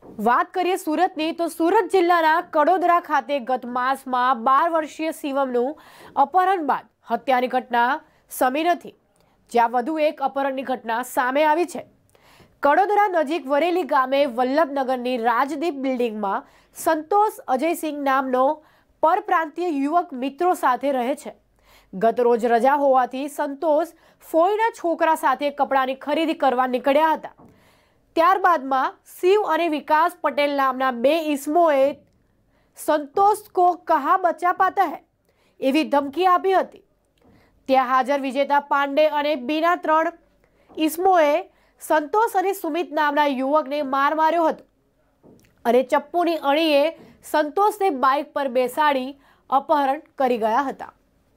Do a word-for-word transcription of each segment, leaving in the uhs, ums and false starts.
વાત કરીએ સુરતની તો સુરત જિલ્લાના કડોદરા ખાતે ગત માસમાં બાર વર્ષીય શિવમનું અપહરણ બાદ હત્યાની ઘટના સમી નથી, જ્યાં વધુ એક અપહરણની ઘટના સામે આવી છે। કડોદરા નજીક વરેલી ગામે વલ્લભનગરની રાજદીપ બિલ્ડિંગમાં સંતોષ અજયસિંહ નામનો પરપ્રાંતીય યુવક મિત્રો સાથે રહે છે। ગત રોજ રજા હોવાથી સંતોષ ફોઈના છોકરા સાથે કપડાની ખરીદી કરવા નીકળ્યા હતા। ત્યારબાદમાં શિવ અને વિકાસ પટેલ નામના બે ઈસમોએ સંતોષ કો કહા બચા પાતા હૈ એવી ધમકી આપી હતી। ત્યાં હાજર વિજેતા પાંડે અને બીના ત્રણ ઈસમોએ સંતોષ અને સુમિત નામના યુવકને માર માર્યો હતો અને ચપ્પુની અણીએ સંતોષને બાઇક પર બેસાડી અપહરણ કરી ગયા હતા।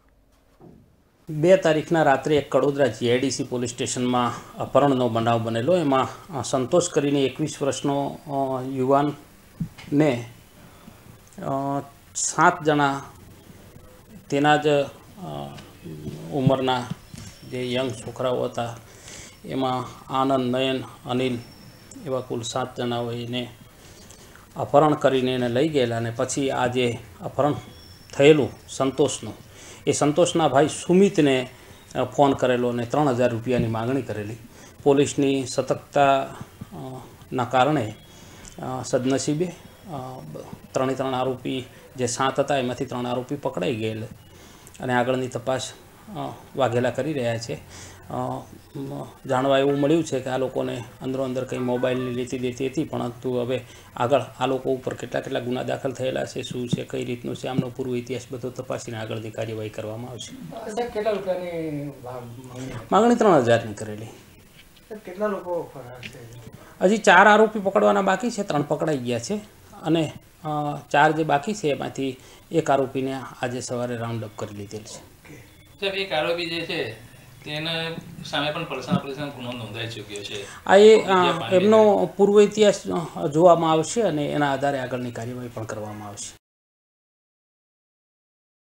બે તારીખના રાત્રે એક કડોદરા જીઆઈડીસી પોલીસ સ્ટેશનમાં અપહરણનો બનાવ બનેલો। એમાં સંતોષ કરીને એકવીસ વર્ષનો યુવાનને સાત જણા તેના જ ઉંમરના જે યંગ છોકરાઓ હતા, એમાં આનંદ, નયન, અનિલ એવા કુલ સાત જણાઓ એને અપહરણ કરીને એને લઈ ગયેલા। અને પછી આ જે અપહરણ થયેલું સંતોષનું, એ સંતોષના ભાઈ સુમિતને ફોન કરેલો અને ત્રણ હજાર રૂપિયાની માગણી કરેલી। પોલીસની સતર્કતાના કારણે સદનસીબે ત્રણે ત્રણ આરોપી જે સાત હતા એમાંથી ત્રણ આરોપી પકડાઈ ગયેલા અને આગળની તપાસ વાઘેલા કરી રહ્યા છે। જાણવા એવું મળ્યું છે કે આ લોકોને અંદરો અંદર કંઈ મોબાઈલની લેતી દેતી હતી, પરંતુ હવે આગળ આ લોકો ઉપર કેટલા કેટલા ગુના દાખલ થયેલા છે, શું છે, કઈ રીતનું છે, આમનો પૂર્વ ઇતિહાસ બધો તપાસીને આગળની કાર્યવાહી કરવામાં આવશે। કેટલા રૂપિયાની માગણી ત્રણ હજારની કરેલી। કેટલા લોકો ફરાર છે? હજી ચાર આરોપી પકડવાના બાકી છે, ત્રણ પકડાઈ ગયા છે અને ચાર જે બાકી છે એમાંથી એક આરોપીને આજે સવારે રાઉન્ડ અપ કરી લીધેલ છે। સાહેબ, એક આરોપી જે છે તેને સામે પણ પલસાણા પોલીસનો ગુનો નોંધાઈ ચૂક્યો છે। આ એ એમનો પૂર્વ ઇતિહાસ જોવામાં આવશે અને એના આધારે આગળની કાર્યવાહી પણ કરવામાં આવશે।